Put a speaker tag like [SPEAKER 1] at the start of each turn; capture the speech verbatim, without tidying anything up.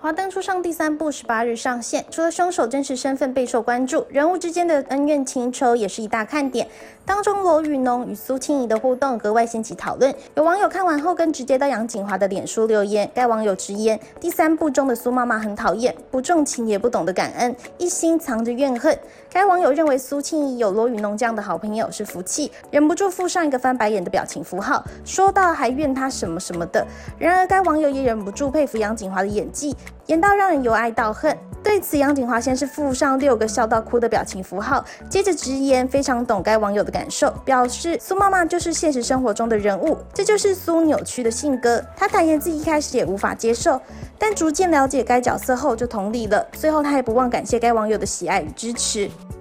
[SPEAKER 1] 华灯初上第三部十八日上线，除了凶手真实身份备受关注，人物之间的恩怨情仇也是一大看点。当中罗宇农与苏庆仪的互动格外掀起讨论，有网友看完后更直接到杨谨华的脸书留言，该网友直言第三部中的苏妈妈很讨厌，不重情也不懂得感恩，一心藏着怨恨。该网友认为苏庆仪有罗宇农这样的好朋友是福气，忍不住附上一个翻白眼的表情符号，说到还怨他什么什么的。然而该网友也忍不住佩服杨谨华的演技，演到让人由爱到恨。对此，杨谨华先是附上六个笑到哭的表情符号，接着直言非常懂该网友的感受，表示苏妈妈就是现实生活中的人物，这就是苏扭曲的性格。他坦言自己一开始也无法接受，但逐渐了解该角色后就同理了。最后他也不忘感谢该网友的喜爱与支持。